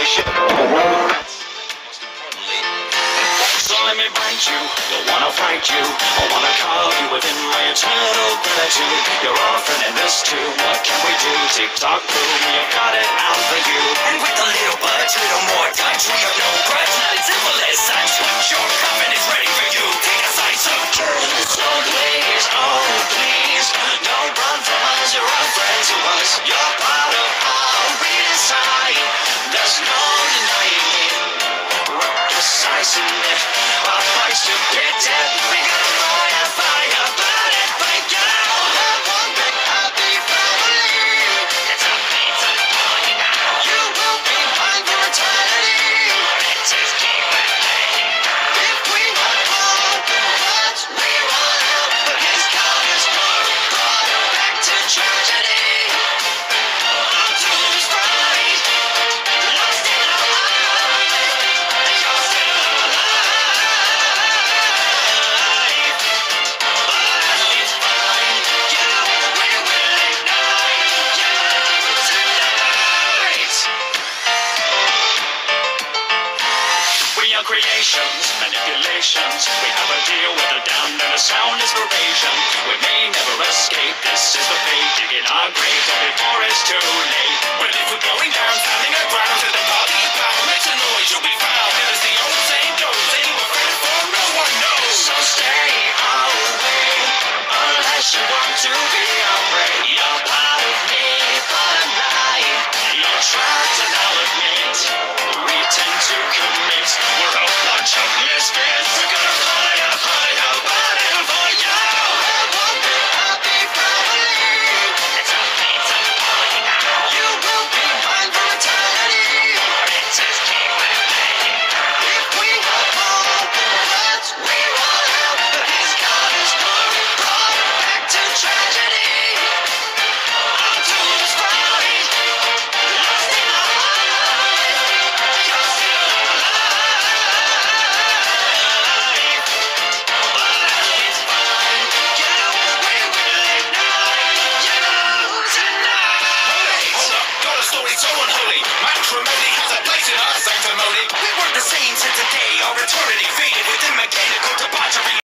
salvation. So let me bite you, don't wanna fight you. I wanna call you within my eternal gratitude. You're orphan in this too, what can we do? Tick-tock, boom, you got it out for you. And with a little budge, little more touch, we got no grudge, not as simple as such. Your coven is ready for you, take a side so please, oh please, don't run from us, you're a friend to us. You're part of our redesire, there's no denying it. We're precise in it, our fights to pity. We got fire, burn it, break it out. Have one big happy family. It's a pizza party now. You will be mine for eternity. It is keep with me. If we had broken hearts, we run out. But his God is good, brought it back to tragedy. Our tomb is bright, lost in our eyes. You're still alive. But it's fine. You, we will ignite you tonight. We are creations, manipulations. We have a deal with a damned and a sound inspiration. We may never escape, this is the fate. Digging our grave before it's too late. But if we're going down, standing our ground to the party of power, makes a noise, you'll be found. And as the old saying goes, ain't afraid for no one knows. So stay away, unless you want to be afraid. You're part of me, but I'm lying. You're trapped and I'll admit, we tend to commit. We're a bunch of misfits. We're gonna fire for you. Have one big happy family. It's a pizza party now. You will be mine for eternity. It is keep with me. If we have broken hearts, we run out. But his God is good, brought it back to tragedy. Our tomb is bright, lost in our eyes. You're still alive. But it's fine. You, we will ignite you tonight. Hold up, got a story so unholy. Matrimony